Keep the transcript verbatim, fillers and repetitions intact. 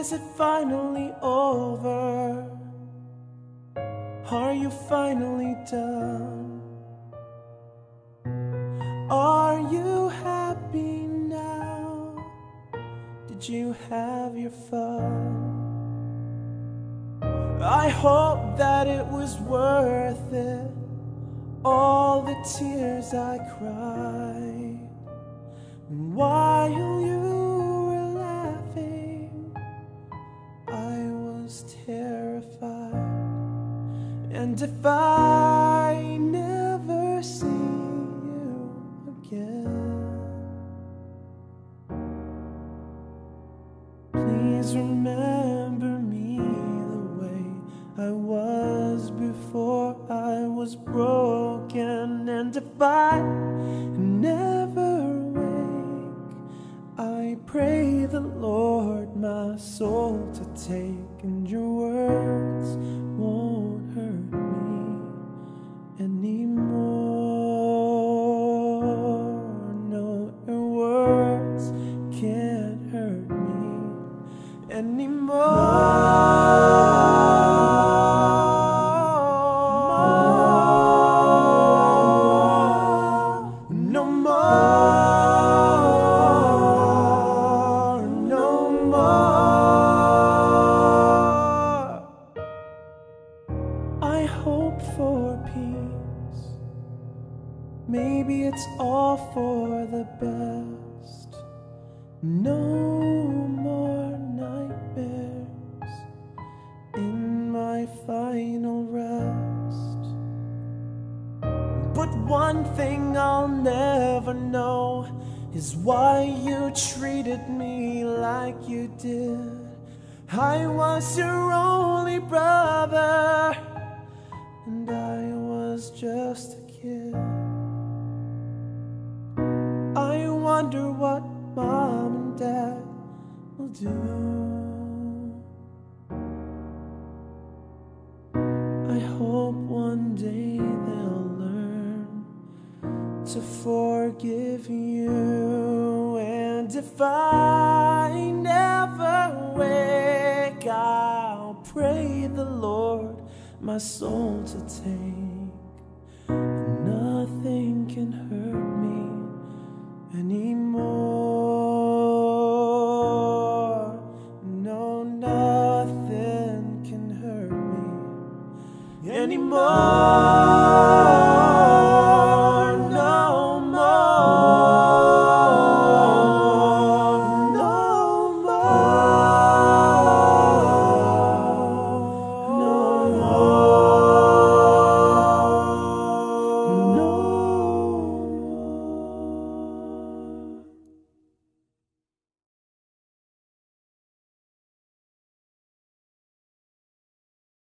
Is it finally over? Are you finally done? Are you happy now? Did you have your fun? I hope that it was worth it, all the tears I cried. And while you were laughing, I was terrified. And if I never see you again, please remember me the way I was before I was broken. And if I never wake, I pray the Lord my soul to take, and your words won't hurt me anymore. No, your words can't hurt me anymore. No more, no more. I hope for peace. Maybe it's all for the best. No more nightmares in my final rest. But one thing I'll never know is why you treated me like you did. I was your only brother, and I was just a kid. I wonder what Mom and Dad will do. I hope one day they'll learn to forgive you. And if I never wake, I'll pray the Lord my soul to take. Nothing can hurt me anymore. No, nothing can hurt me anymore.